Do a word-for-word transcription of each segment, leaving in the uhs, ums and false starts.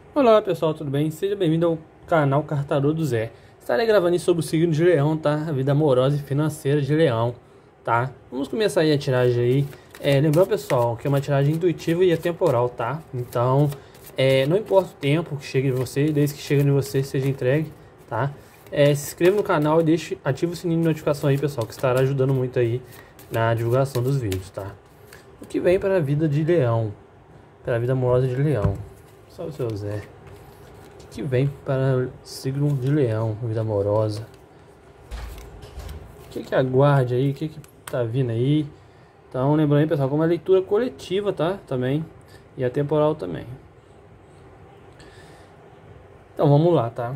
Olá pessoal, tudo bem? Seja bem-vindo ao canal Cartador do Zé. Estarei gravando isso sobre o signo de Leão, tá? A vida amorosa e financeira de Leão, tá? Vamos começar aí a tiragem aí. É, lembrando pessoal que é uma tiragem intuitiva e atemporal, tá? Então, é, não importa o tempo que chegue em você, desde que chegue em você seja entregue, tá? É, se inscreva no canal e deixe, ative o sininho de notificação aí pessoal, que estará ajudando muito aí na divulgação dos vídeos, tá? O que vem para a vida de Leão, para a vida amorosa de Leão. Salve seu Zé. O que vem para o signo de Leão, vida amorosa? O que que aguarde aí? O que que tá vindo aí? Então, lembrando aí, pessoal, como uma leitura coletiva, tá? Também. E atemporal também. Então, vamos lá, tá?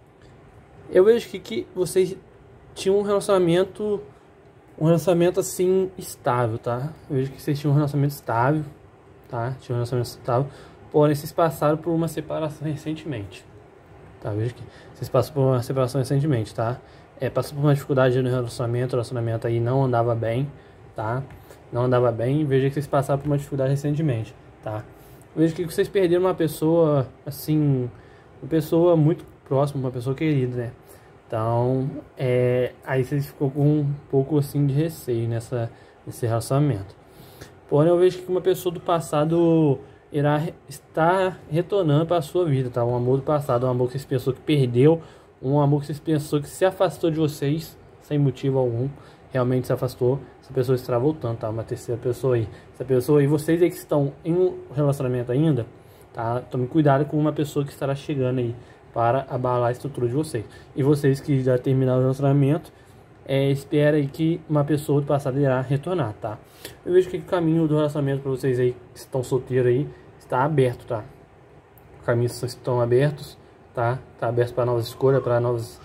Eu vejo que, que vocês tinham um relacionamento... Um relacionamento, assim, estável, tá? Eu vejo que vocês tinham um relacionamento estável, tá? Tinham um relacionamento estável. Porém, vocês passaram por uma separação recentemente. Tá, veja que vocês passaram por uma separação recentemente, tá? É, passou por uma dificuldade no relacionamento, o relacionamento aí não andava bem, tá? Não andava bem, veja que vocês passaram por uma dificuldade recentemente, tá? Veja que vocês perderam uma pessoa, assim, uma pessoa muito próxima, uma pessoa querida, né? Então, é, aí vocês ficou com um pouco, assim, de receio nessa, nesse relacionamento. Porém, eu vejo que uma pessoa do passado irá estar retornando para a sua vida, tá? Um amor do passado, um amor que vocês pensou que perdeu, um amor que vocês pensou que se afastou de vocês, sem motivo algum, realmente se afastou, essa pessoa estará voltando, tá? Uma terceira pessoa aí. Essa pessoa aí, vocês aí que estão em um relacionamento ainda, tá? Tome cuidado com uma pessoa que estará chegando aí para abalar a estrutura de vocês. E vocês que já terminaram o relacionamento, é, espera aí que uma pessoa do passado irá retornar, tá? Eu vejo que o caminho do relacionamento para vocês aí que estão solteiros aí está aberto, tá? Os caminhos estão abertos, tá? Tá aberto para novas escolhas, para novas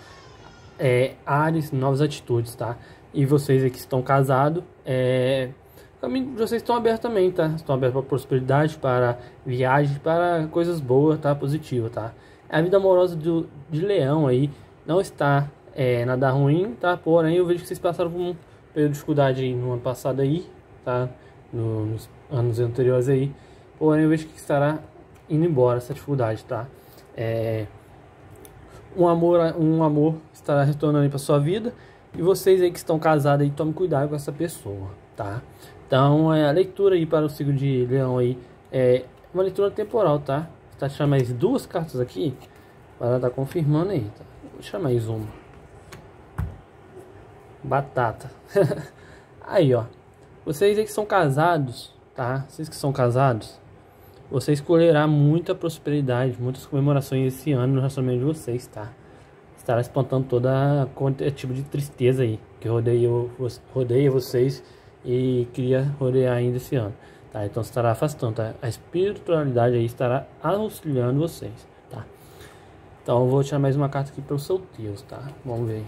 é, áreas, novas atitudes, tá? E vocês aí que estão casados, é, o caminho de vocês estão abertos também, tá? Estão abertos para prosperidade, para viagem, para coisas boas, tá? Positiva, tá? A vida amorosa do, de Leão aí não está é, nada ruim, tá? Porém, eu vejo que vocês passaram por um período de dificuldade aí no ano passado aí, tá? No, nos anos anteriores aí. Porém, eu vejo que estará indo embora essa dificuldade, tá? É, um amor, um amor estará retornando para sua vida. E vocês aí que estão casados aí, tomem cuidado com essa pessoa, tá? Então, é, a leitura aí para o signo de Leão aí é uma leitura temporal, tá? Tá deixando mais duas cartas aqui. Ela tá confirmando aí, tá? Vou deixar mais uma. Batata. Aí, ó. Vocês aí que são casados, tá? Vocês que são casados, você escolherá muita prosperidade, muitas comemorações esse ano no relacionamento de vocês, tá? Estará espantando toda qualquer tipo de tristeza aí que rodeia, rodeia vocês e queria rodear ainda esse ano, tá? Então estará afastando, tá? A espiritualidade aí estará auxiliando vocês, tá? Então eu vou tirar mais uma carta aqui para os solteiros, tá? Vamos ver.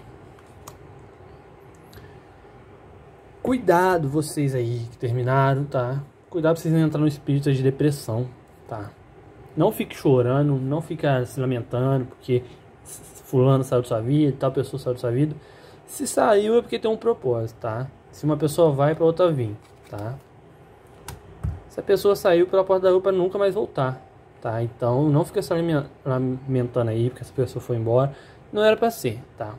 Cuidado vocês aí que terminaram, tá? Cuidado pra vocês não entrar no espírito de depressão, tá? Não fique chorando, não fica se lamentando porque fulano saiu da sua vida, tal pessoa saiu da sua vida. Se saiu é porque tem um propósito, tá? Se uma pessoa vai, pra outra vir, tá? Se a pessoa saiu pela porta da rua pra nunca mais voltar, tá? Então não fica se lamentando aí porque essa pessoa foi embora. Não era pra ser, tá?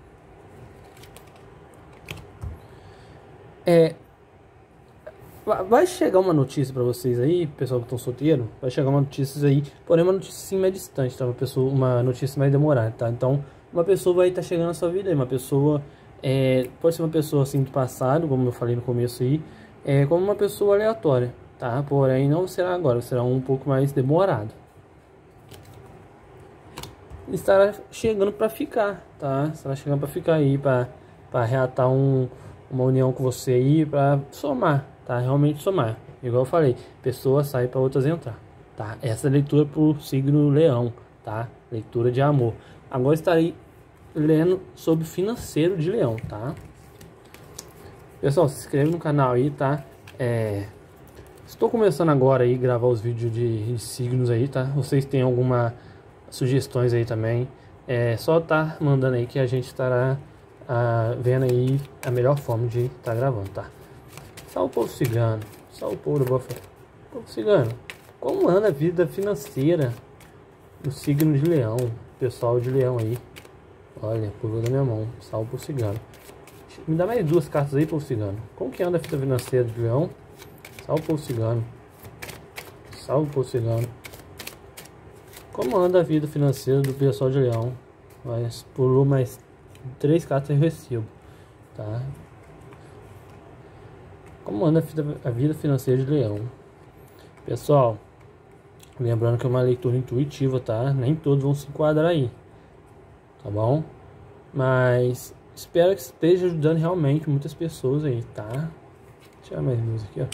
É, vai chegar uma notícia pra vocês aí, pessoal que estão solteiro, vai chegar uma notícia aí, porém uma notícia assim mais distante, tá? Uma, pessoa, uma notícia mais demorada, tá? Então, uma pessoa vai estar tá chegando na sua vida aí, uma pessoa, é, pode ser uma pessoa assim do passado, como eu falei no começo aí, é, como uma pessoa aleatória, tá? Porém, não será agora, será um pouco mais demorado. Estará chegando pra ficar, tá? Estará chegando pra ficar aí, pra, pra reatar um... uma união com você aí para somar, tá? Realmente somar. Igual eu falei, pessoas saem para outras entrar, tá? Essa é a leitura pro signo Leão, tá? Leitura de amor. Agora estarei lendo sobre financeiro de Leão, tá? Pessoal, se inscreve no canal aí, tá? É... Estou começando agora aí gravar os vídeos de, de signos aí, tá? Vocês têm alguma sugestões aí também? É só tá mandando aí que a gente estará Ah, vendo aí a melhor forma de estar tá gravando, tá? Só o povo cigano, só o povo do Boa Fé. Povo cigano, como anda a vida financeira o signo de leão. Pessoal de leão aí. Olha, pulou da minha mão. Salve pro cigano. Me dá mais duas cartas aí, povo cigano. Como que anda a fita financeira de leão? Salve pro cigano. Salve pro cigano. Como anda a vida financeira do pessoal de leão? Mas pulou mais três cartas em recibo, tá? Como anda a vida, a vida financeira de leão? Pessoal, lembrando que é uma leitura intuitiva, tá? Nem todos vão se enquadrar aí, tá bom? Mas espero que esteja ajudando realmente muitas pessoas aí, tá? Deixa eu tirar mais luz aqui, ó.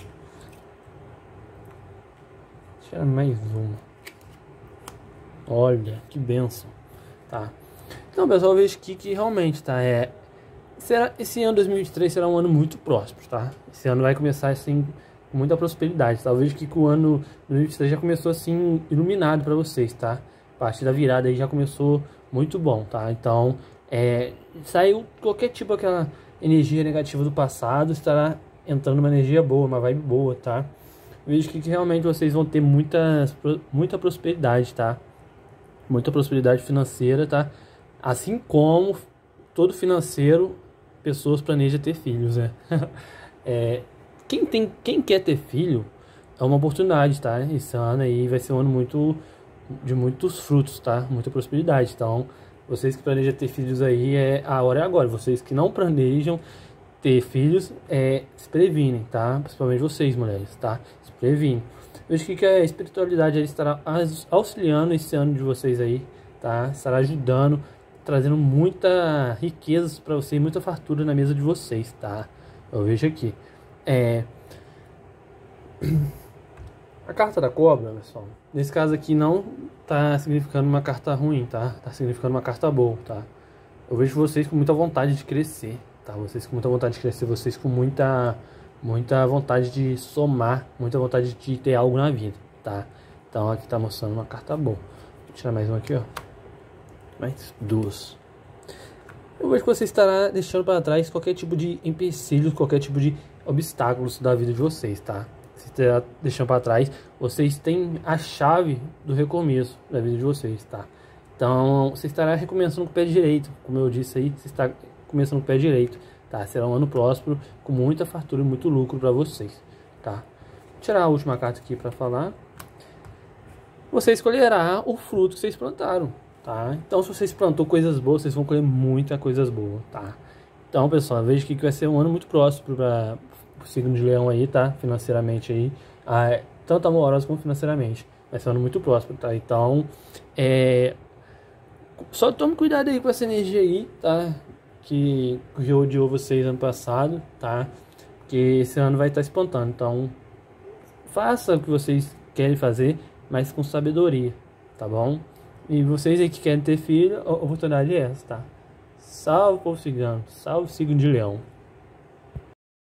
Tirar mais uma. Olha, que benção, tá? Então, pessoal, eu vejo aqui que realmente, tá? É, será, esse ano dois mil e vinte e três será um ano muito próspero, tá? Esse ano vai começar, assim, com muita prosperidade, tá? Eu vejo que o ano dois mil e vinte e três já começou, assim, iluminado para vocês, tá? A partir da virada aí já começou muito bom, tá? Então, é, saiu qualquer tipo daquela energia negativa do passado, estará entrando uma energia boa, uma vibe boa, tá? Eu vejo que, que realmente vocês vão ter muita, muita prosperidade, tá? Muita prosperidade financeira, tá? Assim como todo financeiro, pessoas planejam ter filhos, né? é, quem, tem, quem quer ter filho é uma oportunidade, tá? Esse ano aí vai ser um ano muito, de muitos frutos, tá? Muita prosperidade. Então, vocês que planejam ter filhos aí, é, a hora é agora. Vocês que não planejam ter filhos, é, se previnem, tá? Principalmente vocês, mulheres, tá? Se previnem. Eu acho que a espiritualidade aí estará auxiliando esse ano de vocês aí, tá? Estará ajudando, trazendo muita riqueza para vocês, muita fartura na mesa de vocês, tá? Eu vejo aqui. É... A carta da cobra, pessoal, nesse caso aqui não tá significando uma carta ruim, tá? Tá significando uma carta boa, tá? Eu vejo vocês com muita vontade de crescer, tá? Vocês com muita vontade de crescer, vocês com muita... muita vontade de somar, muita vontade de ter algo na vida, tá? Então aqui tá mostrando uma carta boa. Vou tirar mais uma aqui, ó. Mais duas. Eu vejo que você estará deixando para trás qualquer tipo de empecilhos, qualquer tipo de obstáculos da vida de vocês, tá? Você estará deixando para trás, vocês têm a chave do recomeço da vida de vocês, tá? Então você estará recomeçando com o pé direito, como eu disse aí, você está começando com o pé direito. Tá, será um ano próspero, com muita fartura e muito lucro para vocês, tá? Vou tirar a última carta aqui para falar. Você escolherá o fruto que vocês plantaram, tá? Então, se vocês plantou coisas boas, vocês vão colher muitas coisas boas, tá? Então, pessoal, vejo que vai ser um ano muito próspero para o signo de leão aí, tá? Financeiramente aí, ah, tanto amoroso como financeiramente. Vai ser um ano muito próspero, tá? Então, é... só tome cuidado aí com essa energia aí, tá? Que, que odiou vocês ano passado, tá? Que esse ano vai estar espantando. Então, faça o que vocês querem fazer, mas com sabedoria, tá bom? E vocês aí que querem ter filho, a oportunidade é essa, tá? Salve, povo cigano. Salve, signo de leão.